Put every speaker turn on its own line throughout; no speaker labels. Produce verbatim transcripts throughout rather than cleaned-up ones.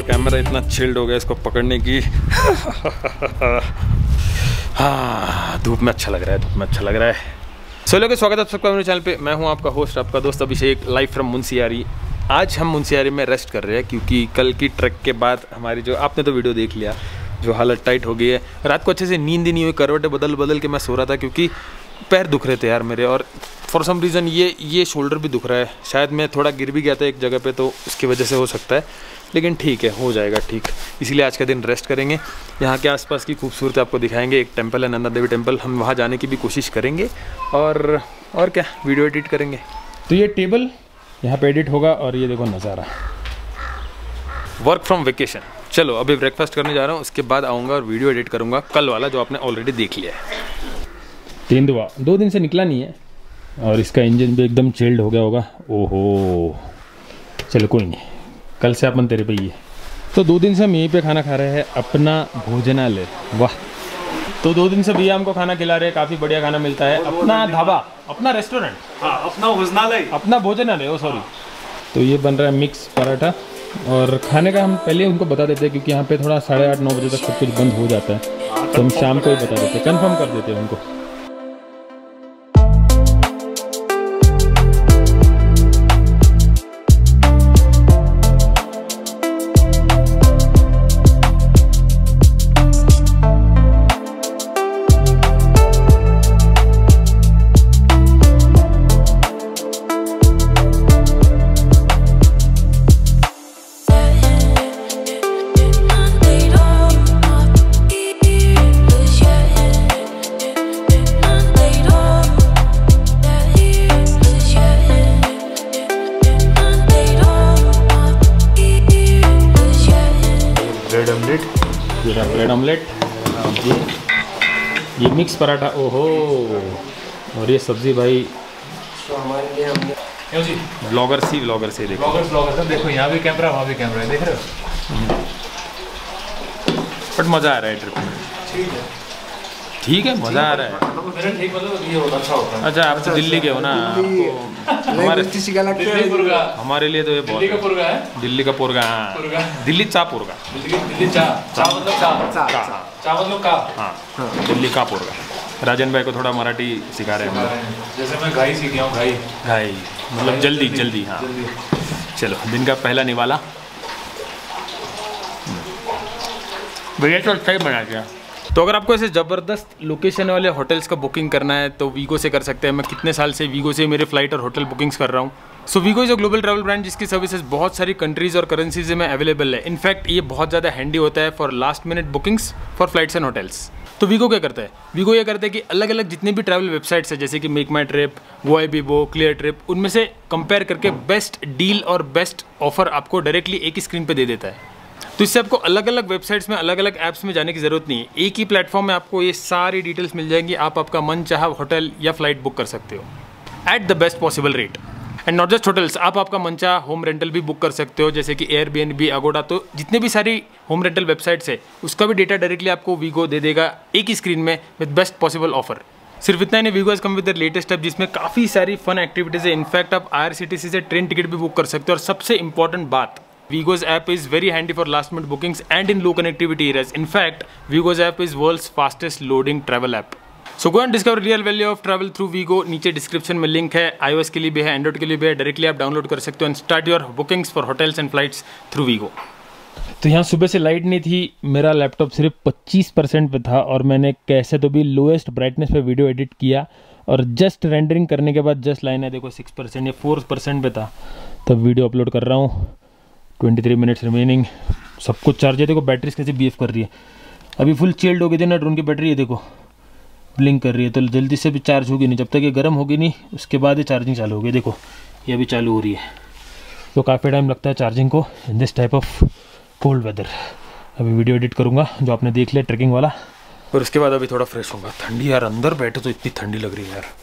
Camera इतना chilled हो गया इसको पकड़ने की। हाँ, धूप में अच्छा लग रहा है, धूप में अच्छा लग रहा है। सो लोगों, स्वागत है आप सबका मेरे चैनल पे। मैं हूँ आपका होस्ट, आपका दोस्त अभिषेक, लाइव फ्रॉम मुंशियारी। आज हम मुंशियारी में रेस्ट कर रहे हैं क्योंकि कल की ट्रक के बाद हमारी जो, आपने तो वीडियो देख लिया, जो हालत टाइट हो गई है। रात को अच्छे से नींद ही नहीं हुई, करवटें बदल बदल के मैं सो रहा था क्योंकि पैर दुख रहे थे यार मेरे, और फॉर सम रीज़न ये ये शोल्डर भी दुख रहा है। शायद मैं थोड़ा गिर भी गया था एक जगह पे, तो उसकी वजह से हो सकता है, लेकिन ठीक है, हो जाएगा ठीक। इसीलिए आज का दिन रेस्ट करेंगे। यहाँ के आसपास की खूबसूरती आपको दिखाएंगे। एक टेंपल है, नंदा देवी टेंपल, हम वहाँ जाने की भी कोशिश करेंगे। और और क्या, वीडियो एडिट करेंगे। तो ये टेबल यहाँ पे एडिट होगा और ये देखो नज़ारा, वर्क फ्रॉम वेकेशन। चलो अभी ब्रेकफास्ट करने जा रहा हूँ, उसके बाद आऊँगा और वीडियो एडिट करूँगा कल वाला जो आपने ऑलरेडी देख लिया है। तेंदुआ दो दिन से निकला नहीं है और इसका इंजन भी एकदम चिल्ड हो गया होगा। ओहो, चलो कोई नहीं, कल से अपन तेरे पे ही है। तो दो दिन से हम यहीं पे खाना खा रहे हैं, अपना भोजनालय। वाह, तो दो दिन से भैया हमको खाना खिला रहे हैं, काफ़ी बढ़िया खाना मिलता है। अपना ढाबा, अपना रेस्टोरेंट,
हाँ, अपना भोजनालय,
अपना भोजनालय। Oh sorry. तो ये बन रहा है मिक्स पराठा, और खाने का हम पहले उनको बता देते हैं क्योंकि यहाँ पे थोड़ा साढ़े आठ नौ बजे तक सब कुछ बंद हो जाता है, तो हम शाम को ही बता देते हैं, कन्फर्म कर देते हैं उनको। ब्रेड ऑमलेट, ये रहा ब्रेड ऑमलेट, ये ये मिक्स पराठा। ओहो, और ये सब्जी भाई
तो हमारे लिए हमने
ब्लॉगर सी ब्लॉगर से देखो,
ब्लॉगर ब्लॉगर सब देखो, यहाँ भी कैमरा वहाँ भी कैमरा है, देख रहे हो।
बट मज़ा आ रहा है ट्रिप में।
ठीक है,
ठीक है, मज़ा आ रहा है।
मेरा ठीक, मतलब ये होता अच्छा होता है।
अच्छा, आप तो दिल्ली के हो ना, आपको हमारे हमारे लिए तो ये बहुत
दिल्ली का पुरगा है,
दिल्ली का पुरगा। हाँ,
पुरगा,
दिल्ली चा पुरगा,
दिल्ली दिल्ली चा चा मतलब चा चा चा मतलब का।
हाँ, दिल्ली का पुरगा। राजन भाई को थोड़ा मराठी सिखा रहे हैं,
जैसे मैं घाई सीख गया हूँ, घाई
घाई मतलब जल्दी जल्दी। हाँ, चलो दिन का पहला निवाला भैया तो अच्छा ही बना दिया। तो अगर आपको ऐसे ज़बरदस्त लोकेशन वाले होटल्स का बुकिंग करना है तो वीगो से कर सकते हैं। मैं कितने साल से वीगो से मेरे फ्लाइट और होटल बुकिंग्स कर रहा हूँ। So Wego is a global travel brand जिसकी सर्विसेज बहुत सारी कंट्रीज़ और करेंसीज में अवेलेबल है। इनफैक्ट ये बहुत ज़्यादा हैंडी होता है for last minute bookings for flights and hotels. तो वीगो क्या करता है? वीगो ये करता है कि अलग अलग जितने भी ट्रैवल वेबसाइट्स है, जैसे कि Make My Trip, Goibibo, Cleartrip, उनमें से कंपेयर करके बेस्ट डील और बेस्ट ऑफर आपको डायरेक्टली एक ही स्क्रीन पे दे देता है। तो इससे आपको अलग अलग वेबसाइट्स में, अलग अलग ऐप्स में जाने की ज़रूरत नहीं है। एक ही प्लेटफॉर्म में आपको ये सारी डिटेल्स मिल जाएंगी। आप आपका मन चाहा होटल या फ्लाइट बुक कर सकते हो at the best possible rate. And not just hotels, आप आपका मन चाहा होम रेंटल भी बुक कर सकते हो, जैसे कि एयरबीएनबी, अगोडा। तो जितने भी सारी होम रेंटल वेबसाइट्स है, उसका भी डेटा डायरेक्टली आपको वीगो दे देगा एक ही स्क्रीन में विद बेस्ट पॉसिबल ऑफर। सिर्फ इतना ही नहीं, Wego has come with the latest app जिसमें काफ़ी सारी फन एक्टिविटीज़ है। इनफैक्ट आप आईआरसीटीसी से ट्रेन टिकट भी बुक कर सकते हो। और सबसे इंपॉर्टेंट बात, Vigo's app is very handy for last minute bookings and in low connectivity areas. In fact, Vigo's app is world's fastest loading travel app. So go and discover real value of travel through Vigo. नीचे description में link है, iOS के लिए भी है, Android के लिए भी है। डायरेक्टली आप डाउनलोड कर सकते हो and start your bookings for hotels and flights through Vigo। तो यहाँ सुबह से लाइट नहीं थी, मेरा लैपटॉप सिर्फ पच्चीस परसेंट पे था और मैंने कैसे तो भी लोएस्ट ब्राइटनेस पे वीडियो एडिट किया, और जस्ट रेंडरिंग करने के बाद जस्ट लाइन है देखो सिक्स परसेंट या फोर परसेंट पे था, तब वीडियो अपलोड कर रहा हूँ। तेईस मिनट्स रिमेनिंग, सब कुछ चार्ज है। देखो बैटरीज कैसे बिहेव कर रही है, अभी फुल चिल्ड हो गई थी ना ड्रोन की बैटरी, ये देखो ब्लिंक कर रही है, तो जल्दी से भी चार्ज होगी नहीं। जब तक ये गर्म होगी नहीं उसके बाद ये चार्जिंग चालू होगी। देखो ये अभी चालू हो रही है, तो काफ़ी टाइम लगता है चार्जिंग को in this type of cold weather. अभी वीडियो एडिट करूँगा जो आपने देख लिया ट्रैकिंग वाला, और उसके बाद अभी थोड़ा फ्रेश होगा। ठंडी यार, अंदर बैठे तो इतनी ठंडी लग रही है यार।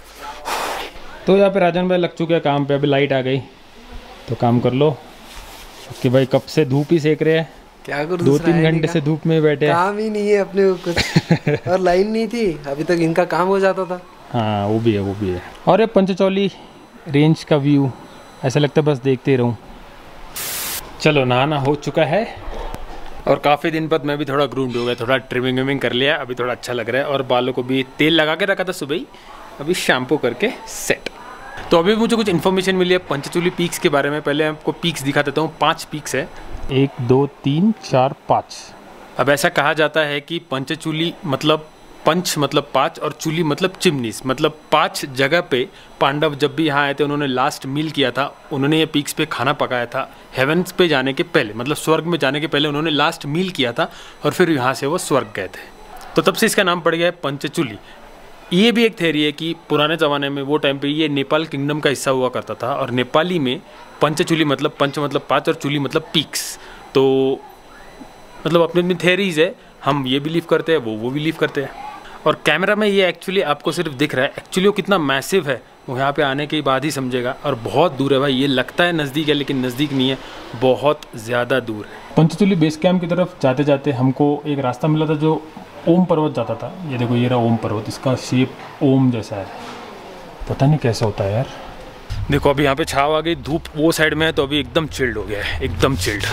तो यहाँ पे राजन भाई लग चुके हैं काम पे, अभी लाइट आ गई तो काम कर लो कि भाई कब से धूप ही सेक रहे हैं,
क्या करूं,
दो तीन घंटे से धूप में बैठे,
काम ही नहीं है अपने को कुछ। और लाइन नहीं थी, अभी तक इनका काम हो जाता था।
हाँ वो भी है, वो भी है। और ये पंचचौली रेंज का व्यू ऐसा लगता है बस देखते ही रहूँ। चलो नहाना हो चुका है और काफ़ी दिन बाद मैं भी थोड़ा ग्रूम्ड हो गया, थोड़ा ट्रिमिंग विमिंग कर लिया, अभी थोड़ा अच्छा लग रहा है। और बालों को भी तेल लगा के रखा था सुबह ही, अभी शैम्पू करके सेट। तो अभी मुझे कुछ इन्फॉर्मेशन मिली है पंचचूली पीक्स के बारे में। पहले आपको पीक्स दिखा देता हूँ। पाँच पीक्स है, एक दो तीन चार पाँच। अब ऐसा कहा जाता है कि पंचचूली मतलब पंच मतलब पाँच और चूली मतलब चिमनीस, मतलब पांच जगह पे पांडव जब भी यहाँ आए थे उन्होंने लास्ट मील किया था, उन्होंने ये पीक्स पे खाना पकाया था। हेवंस पे जाने के पहले, मतलब स्वर्ग में जाने के पहले उन्होंने लास्ट मील किया था और फिर यहाँ से वो स्वर्ग गए थे। तो तब से इसका नाम पड़ गया है पंचचूली। ये भी एक थ्योरी है कि पुराने ज़माने में वो टाइम पे ये नेपाल किंगडम का हिस्सा हुआ करता था और नेपाली में पंचचूली मतलब पंच मतलब पाँच और चूली मतलब पीक्स। तो मतलब अपनी अपनी थ्योरीज है, हम ये बिलीव करते हैं, वो वो बिलीव करते हैं। और कैमरा में ये एक्चुअली आपको सिर्फ दिख रहा है, एक्चुअली वो कितना मैसिव है वो यहाँ पे आने के बाद ही समझेगा। और बहुत दूर है भाई, ये लगता है नज़दीक है लेकिन नज़दीक नहीं है, बहुत ज़्यादा दूर है। पंचचूली बेस कैंप की तरफ जाते जाते हमको एक रास्ता मिला था जो ओम पर्वत जाता था। ये देखो, ये रहा ओम पर्वत, इसका शेप ओम जैसा है, पता नहीं कैसा होता है यार। देखो अभी यहाँ पे छाव आ गई, धूप वो साइड में है तो अभी एकदम चिल्ड हो गया है, एकदम चिल्ड।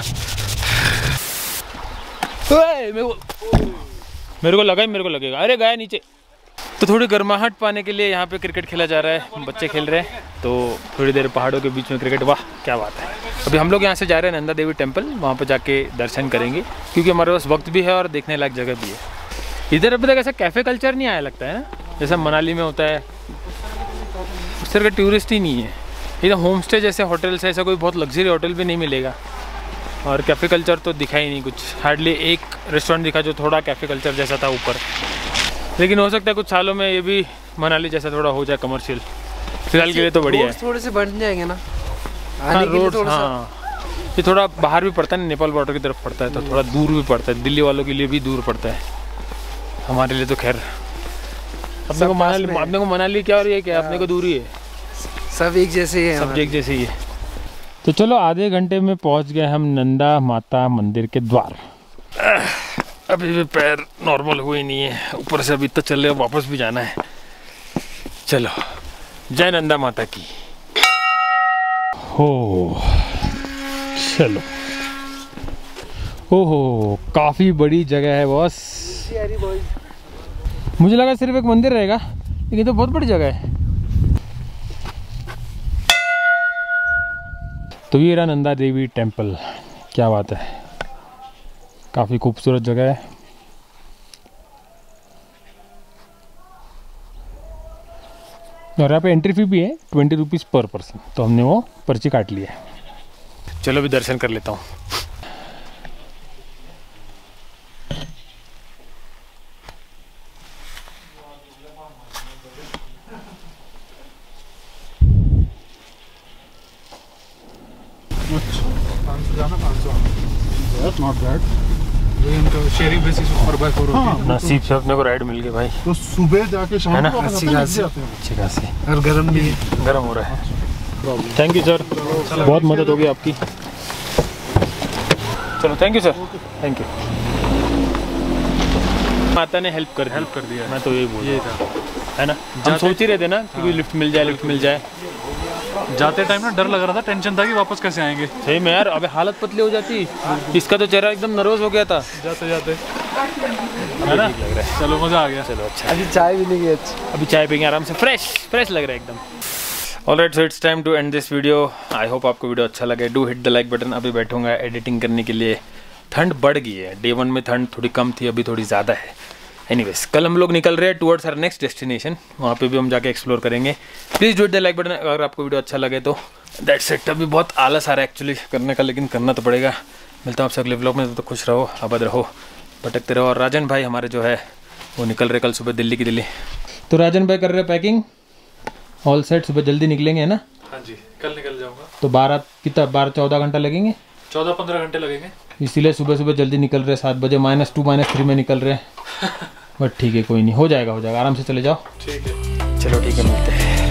मेरे को लगा ही मेरे को लगेगा, अरे गया नीचे। तो थोड़ी गर्माहट पाने के लिए यहाँ पे क्रिकेट खेला जा रहा है, बच्चे खेल रहे हैं, तो थोड़ी देर पहाड़ों के बीच में क्रिकेट, वाह क्या बात है। अभी हम लोग यहाँ से जा रहे हैं नंदा देवी टेम्पल, वहाँ पे जाके दर्शन करेंगे क्योंकि हमारे पास वक्त भी है और देखने लायक जगह भी है। इधर अभी तक ऐसा कैफ़े कल्चर नहीं आया लगता है ना, जैसा मनाली में होता है। उस तरह का टूरिस्ट ही नहीं है इधर। होम स्टे जैसे होटल्स है, ऐसा कोई बहुत लग्जरी होटल भी नहीं मिलेगा। और कैफ़े कल्चर तो दिखा ही नहीं कुछ, हार्डली एक रेस्टोरेंट दिखा जो थोड़ा कैफ़े कल्चर जैसा था ऊपर। लेकिन हो सकता है कुछ सालों में ये भी मनाली जैसा थोड़ा हो जाए कमर्शियल। फिलहाल के लिए तो बढ़िया है, थोड़े से बन जाएंगे ना हाँ रोड। हाँ ये थोड़ा बाहर भी पड़ता है, नेपाल बॉर्डर की तरफ पड़ता है तो थोड़ा दूर भी पड़ता है, दिल्ली वालों के लिए भी दूर पड़ता है, हमारे लिए तो खैर। अपने को मनाली अपने को मनाली क्या और ये क्या अपने को दूरी है,
सब एक जैसे ही है,
सब एक जैसे ही है। तो चलो आधे घंटे में पहुंच गए हम नंदा माता मंदिर के द्वार। अभी भी पैर नॉर्मल हुए नहीं है, ऊपर से अभी तक चल रहे, वापस भी जाना है। चलो जय नंदा माता की। हो चलो, ओहो काफ़ी बड़ी जगह है बॉस। मुझे लगा सिर्फ एक मंदिर रहेगा लेकिन तो बहुत बड़ी जगह है। तो ये रहा नंदा देवी टेम्पल, क्या बात है, काफ़ी खूबसूरत जगह है। और यहाँ पे एंट्री फी भी है ट्वेंटी रुपीज़ पर पर्सन, तो हमने वो पर्ची काट ली है। चलो भी दर्शन कर लेता हूँ।
नॉट बैड, शेयरिंग बेसिस पर बाय फोर होती है।
नसीब से अपने को राइड मिल गई भाई।
तो सुबह जाके शाम को
अच्छी खासी
अच्छी खासी
और गर्म भी है,
गर्म हो रहा है। थैंक यू सर, बहुत मदद होगी आपकी। चलो thank you sir, thank you. माता ने हेल्प कर
हेल्प कर दिया,
मैं तो यही बोल
ये था
है ना। हम सोच ही रहे थे ना क्योंकि लिफ्ट मिल जाए लिफ्ट मिल जाए।
जाते टाइम ना डर लग रहा था, टेंशन था कि वापस कैसे आएंगे।
सही में यार, अबे हालत पतली हो जाती, इसका तो चेहरा एकदम नर्वस हो गया था
जाते जाते,
है ना। लग रहा है,
चलो मज़ा आ गया।
चलो अच्छा,
अभी चाय भी नहीं गई अच्छी,
अभी चाय पीएंगे आराम से, फ्रेश फ्रेश लग रहा है एकदम। Alright, so it's time to end this video. I hope आपको वीडियो अच्छा लगे। Do hit the like button. अभी बैठूंगा एडिटिंग करने के लिए, ठंड बढ़ गई है। डे वन में ठंड थोड़ी कम थी, अभी थोड़ी ज़्यादा है। एनीवेज, कल हम लोग निकल रहे हैं टुवर्ड्स आवर नेक्स्ट डेस्टिनेशन, वहाँ पे भी हम जाके एक्सप्लोर करेंगे। Please do hit the like button अगर आपको वीडियो अच्छा लगे तो। That's it. अभी बहुत आलस आ रहा है एक्चुअली करने का, लेकिन करना तो पड़ेगा। मिलता हूँ आपसे अगले व्लॉग में, तो, तो खुश रहो, आबाद रहो, भटकते रहो। और राजन भाई हमारे जो है वो निकल रहे कल सुबह दिल्ली की दिल्ली। तो राजन भाई कर रहे पैकिंग, ऑल सेट, सुबह जल्दी निकलेंगे है ना।
हाँ जी, कल निकल जाऊँगा।
तो बारह कितना बारह चौदह घंटा लगेंगे,
चौदह पंद्रह घंटे लगेंगे,
इसीलिए सुबह सुबह जल्दी निकल रहे, सात बजे माइनस टू माइनस थ्री में निकल रहे। बट ठीक है, कोई नहीं, हो जाएगा हो जाएगा, आराम से चले जाओ।
ठीक है,
चलो ठीक है, मिलते हैं।